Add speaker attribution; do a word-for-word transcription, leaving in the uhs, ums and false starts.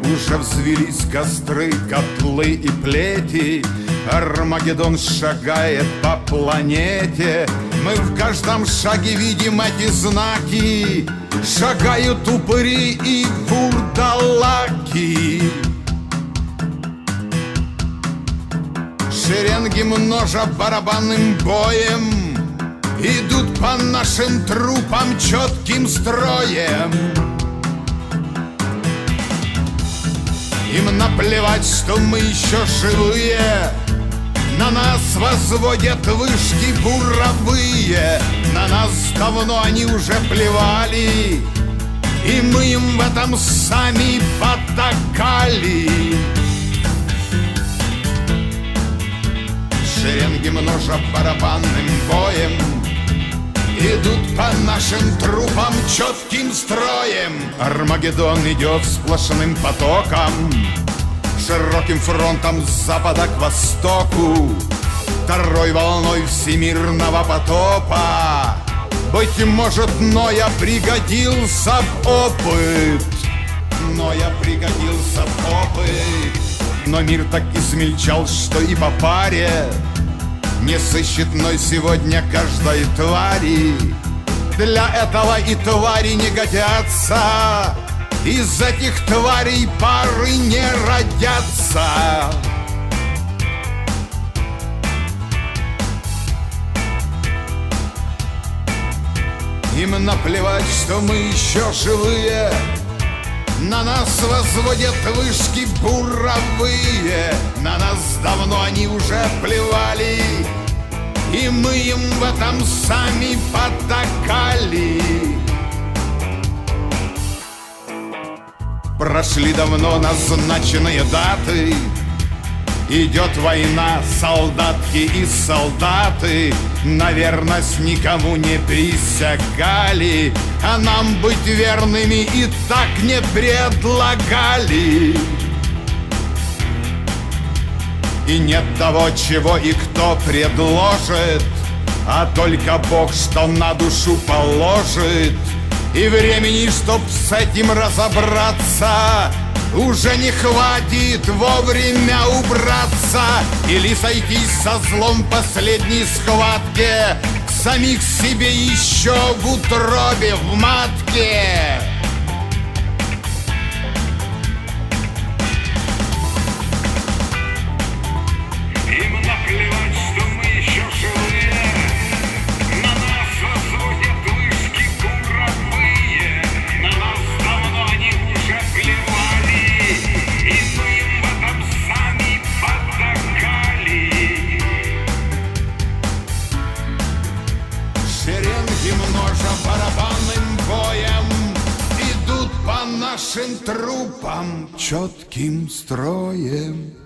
Speaker 1: Уже взвелись костры, котлы и плети, Армагеддон шагает по планете. Мы в каждом шаге видим эти знаки. Шагают упыри и вурдалаки. Шеренги множа барабанным боем идут по нашим трупам четким строем. Им наплевать, что мы еще живые. На нас возводят вышки буровые. На нас давно они уже плевали, и мы им в этом сами потакали. Шеренги множа барабанным боем идут по нашим трупам четким строем. Армагеддон идет сплошным потоком, широким фронтом с запада к востоку, второй волной всемирного потопа. Быть может, Ноя пригодился б опыт, Ноя пригодился б опыт. Но мир так измельчал, что и по паре не сыщет Ной сегодня каждой твари. Для этого и твари не годятся, из этих тварей пары не родятся. Им наплевать, что мы еще живые. На нас возводят вышки буровые. На нас давно они уже плевали, и мы им в этом сами потакали. Прошли давно назначенные даты. Идет война, солдатки и солдаты на верность никому не присягали, а нам быть верными и так не предлагали. И нет того, чего и кто предложит, а только Бог, что на душу положит. И времени, чтоб с этим разобраться, уже не хватит вовремя убраться или сойтись со злом в последней схватке, самих себе еще в утробе, в матке. Им наплевать, что мы еще живые. На нас возводят вышки буровые. На нас давно они уже плевали, и мы им в этом сами потакали. Шеренги множа барабанным боем идут по нашим трупам четким строем.